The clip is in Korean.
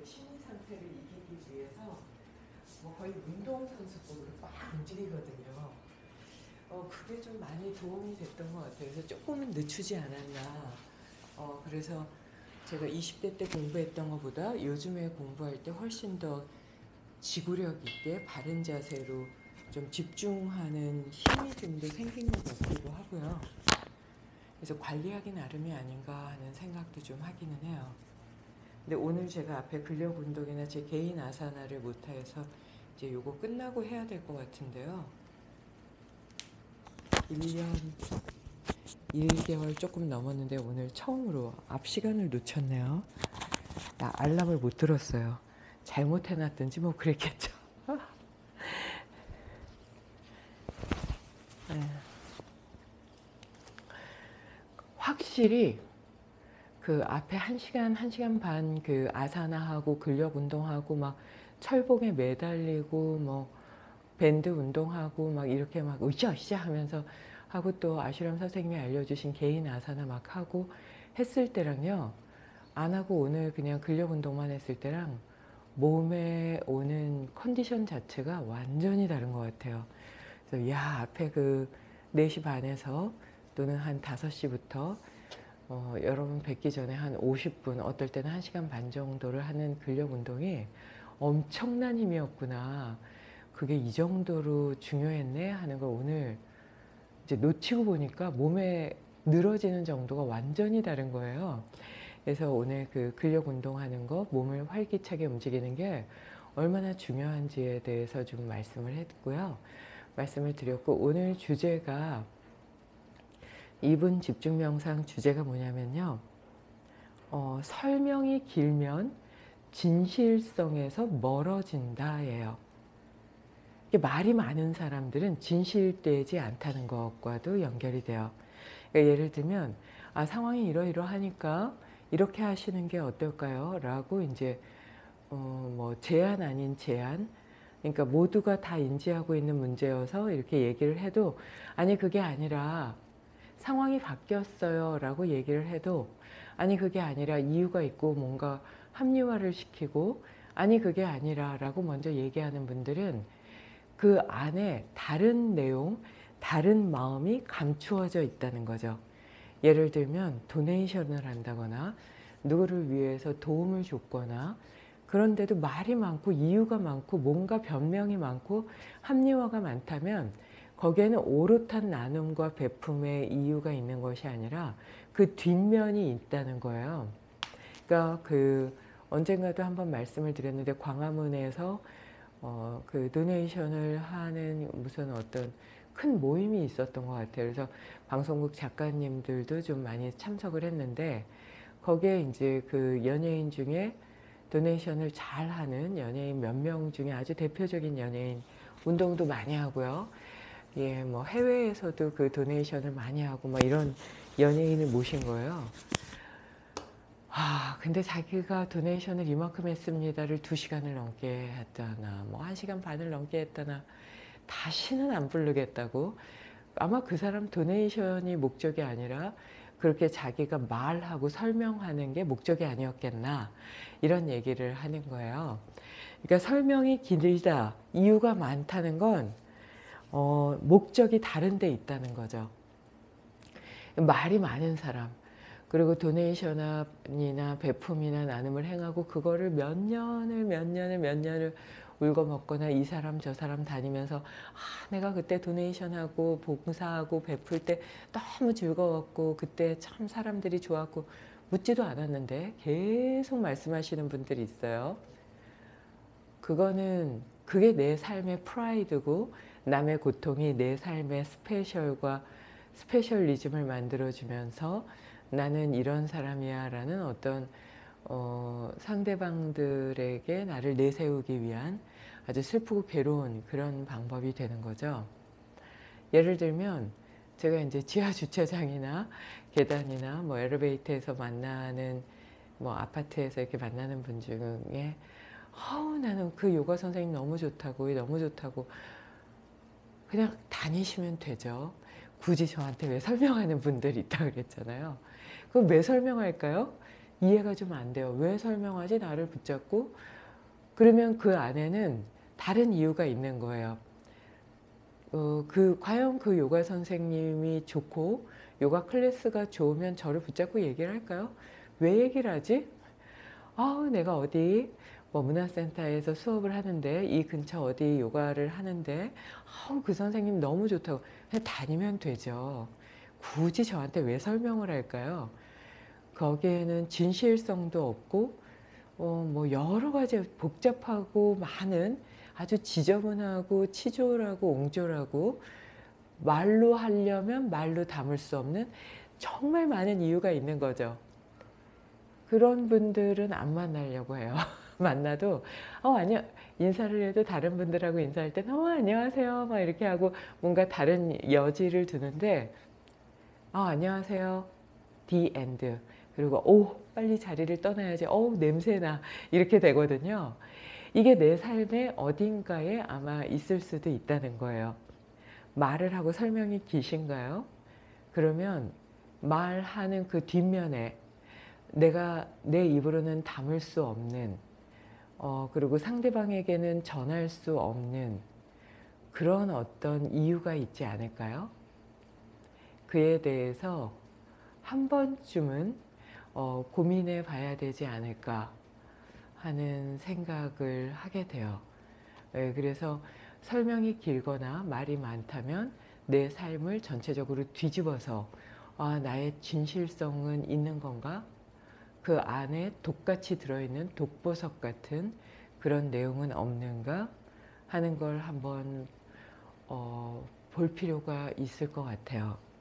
심리 상태를 이기기 위해서 뭐 거의 운동선수급으로 막 움직이거든요. 그게 좀 많이 도움이 됐던 것 같아요. 그래서 조금은 늦추지 않았나. 그래서 제가 20대 때 공부했던 것보다 요즘에 공부할 때 훨씬 더 지구력 있게 바른 자세로 좀 집중하는 힘이 좀 더 생긴 것 같기도 하고요. 그래서 관리하기 나름이 아닌가 하는 생각도 좀 하기는 해요. 근데 오늘 제가 앞에 근력 운동이나 제 개인 아사나를 못해서 이제 요거 끝나고 해야 될 것 같은데요. 1년 1개월 조금 넘었는데 오늘 처음으로 앞 시간을 놓쳤네요. 알람을 못 들었어요. 잘못해놨든지 뭐 그랬겠죠. 네. 확실히 그 앞에 1시간, 1시간 반 그 아사나하고 근력 운동하고 막 철봉에 매달리고 뭐 밴드 운동하고 막 이렇게 막 으쌰으쌰 하면서 하고 또 아슈람 선생님이 알려주신 개인 아사나 막 하고 했을 때랑요, 안 하고 오늘 그냥 근력 운동만 했을 때랑 몸에 오는 컨디션 자체가 완전히 다른 것 같아요. 그래서 야, 앞에 그 4시 반에서 또는 한 5시부터 여러분 뵙기 전에 한 50분, 어떨 때는 1시간 반 정도를 하는 근력 운동이 엄청난 힘이었구나. 그게 이 정도로 중요했네 하는 걸 오늘 이제 놓치고 보니까 몸에 늘어지는 정도가 완전히 다른 거예요. 그래서 오늘 그 근력 운동하는 거, 몸을 활기차게 움직이는 게 얼마나 중요한지에 대해서 좀 말씀을 했고요. 말씀을 드렸고, 오늘 주제가 2분 집중 명상 주제가 뭐냐면요. 설명이 길면 진실성에서 멀어진다예요. 말이 많은 사람들은 진실되지 않다는 것과도 연결이 돼요. 그러니까 예를 들면 상황이 이러이러하니까 이렇게 하시는 게 어떨까요? 라고 이제 뭐 제안 아닌 제안, 그러니까 모두가 다 인지하고 있는 문제여서 이렇게 얘기를 해도 아니 그게 아니라 상황이 바뀌었어요 라고 얘기를 해도 아니 그게 아니라 이유가 있고 뭔가 합리화를 시키고 아니 그게 아니라 라고 먼저 얘기하는 분들은 그 안에 다른 내용, 다른 마음이 감추어져 있다는 거죠. 예를 들면 도네이션을 한다거나 누구를 위해서 도움을 줬거나 그런데도 말이 많고 이유가 많고 뭔가 변명이 많고 합리화가 많다면 거기에는 오롯한 나눔과 베품의 이유가 있는 것이 아니라 그 뒷면이 있다는 거예요. 그러니까 그 언젠가도 한번 말씀을 드렸는데 광화문에서 그 도네이션을 하는 무슨 어떤 큰 모임이 있었던 것 같아요. 그래서 방송국 작가님들도 좀 많이 참석을 했는데 거기에 이제 그 연예인 중에 도네이션을 잘 하는 연예인 몇 명 중에 아주 대표적인 연예인, 운동도 많이 하고요. 예, 뭐 해외에서도 그 도네이션을 많이 하고 막 이런 연예인을 모신 거예요. 근데 자기가 도네이션을 이만큼 했습니다를 2시간을 넘게 했다나 뭐 1시간 반을 넘게 했다나 다시는 안 부르겠다고. 아마 그 사람 도네이션이 목적이 아니라 그렇게 자기가 말하고 설명하는 게 목적이 아니었겠나 이런 얘기를 하는 거예요. 그러니까 설명이 길다, 이유가 많다는 건 목적이 다른 데 있다는 거죠. 말이 많은 사람, 그리고 도네이션이나 베품이나 나눔을 행하고 그거를 몇 년을 울고 먹거나 이 사람 저 사람 다니면서 내가 그때 도네이션하고 봉사하고 베풀 때 너무 즐거웠고 그때 참 사람들이 좋았고 묻지도 않았는데 계속 말씀하시는 분들이 있어요. 그게 내 삶의 프라이드고 남의 고통이 내 삶의 스페셜리즘을 만들어주면서 나는 이런 사람이야 라는 어떤 상대방들에게 나를 내세우기 위한 아주 슬프고 괴로운 그런 방법이 되는 거죠. 예를 들면 제가 이제 지하 주차장이나 계단이나 뭐 엘리베이터에서 만나는 뭐 아파트에서 이렇게 만나는 분 중에 나는 그 요가 선생님 너무 좋다고 그냥 다니시면 되죠. 굳이 저한테 왜 설명하는 분들이 있다고 그랬잖아요. 그럼 왜 설명할까요? 이해가 좀 안 돼요. 왜 설명하지? 나를 붙잡고. 그러면 그 안에는 다른 이유가 있는 거예요. 과연 그 요가 선생님이 좋고 요가 클래스가 좋으면 저를 붙잡고 얘기를 할까요? 왜 얘기를 하지? 내가 어디 뭐 문화센터에서 수업을 하는데 이 근처 어디 요가를 하는데 그 선생님 너무 좋다고 그냥 다니면 되죠. 굳이 저한테 왜 설명을 할까요? 거기에는 진실성도 없고 뭐 여러 가지 복잡하고 많은 아주 지저분하고 치졸하고 옹졸하고 말로 하려면 말로 담을 수 없는 정말 많은 이유가 있는 거죠. 그런 분들은 안 만나려고 해요. 만나도 아니요, 인사를 해도 다른 분들하고 인사할 땐 안녕하세요 막 이렇게 하고 뭔가 다른 여지를 두는데 안녕하세요 the end 그리고 빨리 자리를 떠나야지 냄새나 이렇게 되거든요. 이게 내 삶의 어딘가에 아마 있을 수도 있다는 거예요. 말을 하고 설명이 기신가요? 그러면 말하는 그 뒷면에 내가 내 입으로는 담을 수 없는 그리고 상대방에게는 전할 수 없는 그런 어떤 이유가 있지 않을까요? 그에 대해서 한 번쯤은 고민해 봐야 되지 않을까 하는 생각을 하게 돼요. 그래서 설명이 길거나 말이 많다면 내 삶을 전체적으로 뒤집어서 나의 진실성은 있는 건가? 그 안에 독같이 들어있는 독보석 같은 그런 내용은 없는가 하는 걸 한번 볼 필요가 있을 것 같아요.